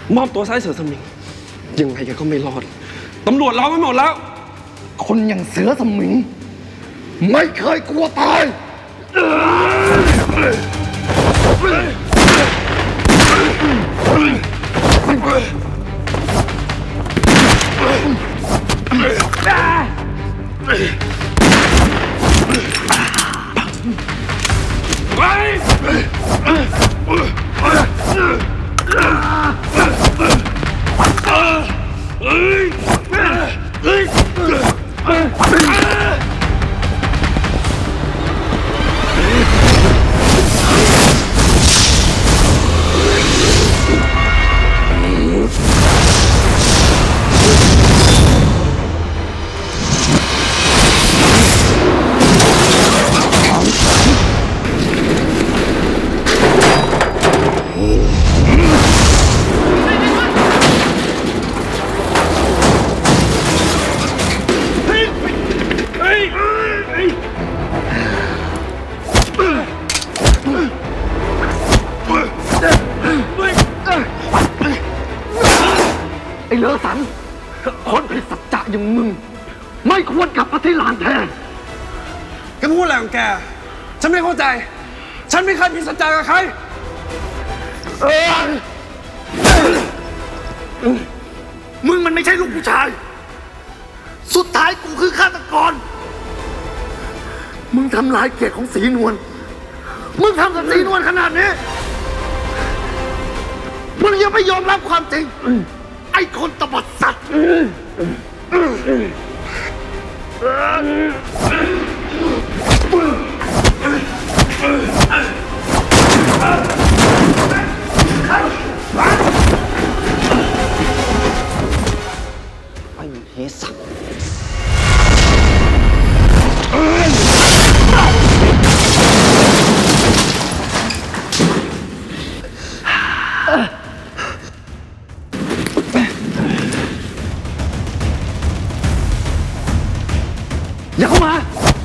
มอบตัวซะเสือสมิงยังไงแกก็ไม่รอดตำรวจล้อมไว้หมดแล้วคนอย่างเสือสมิงไม่เคยกลัวตายไอ้เลอสันคนผิดสัจจะอย่างมึงไม่ควรกลับมาที่ลานแทนแกพูดอะไรของแกฉันไม่เข้าใจฉันไม่เคยผิดสัจจะกับใครมึงมันไม่ใช่ลูกผู้ชายสุดท้ายกูคือฆาตกรมึงทำลายเกียรติของศรีนวลมึงทำกับศรีนวลขนาดนี้มึงยังไม่ยอมรับความจริงไอ้คนตบัดสัตว์ไอ้เหี้ยสัตว์อย่าเข้ามา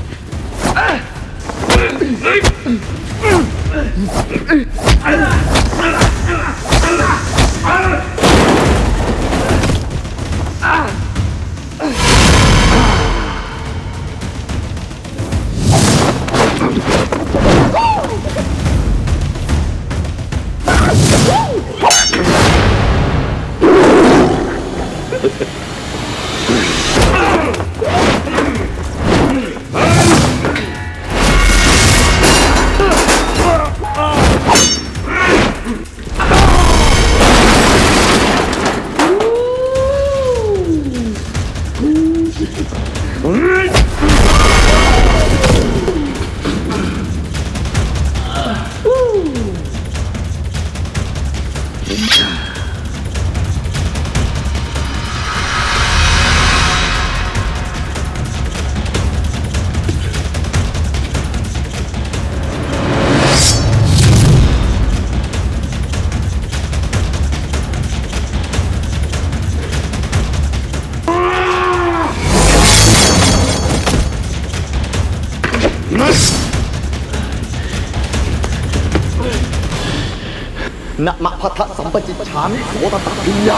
นะมะพัทธสัมปจิตฉามิโสตตพิญญา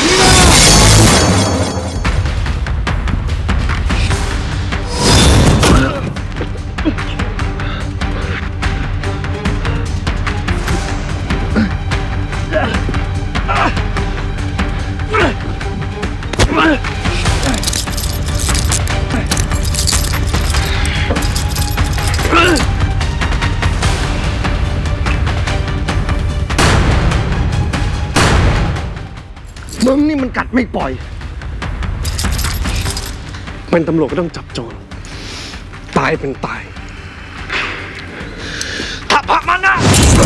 มึงนี่มันกัดไม่ปล่อยเป็นตำรวจก็ต้องจับโจรตายเป็นตายถ้าพักมันนะ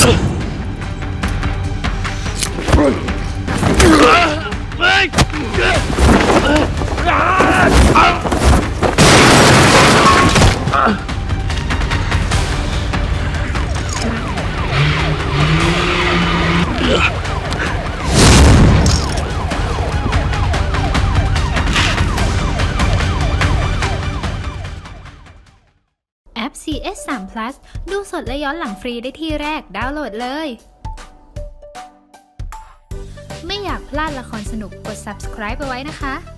แอป CS3 Plus ดูสดและย้อนหลังฟรีได้ที่แรกดาวน์โหลดเลยไม่อยากพลพลาดละครสนุกกด subscribe ไปไว้นะคะ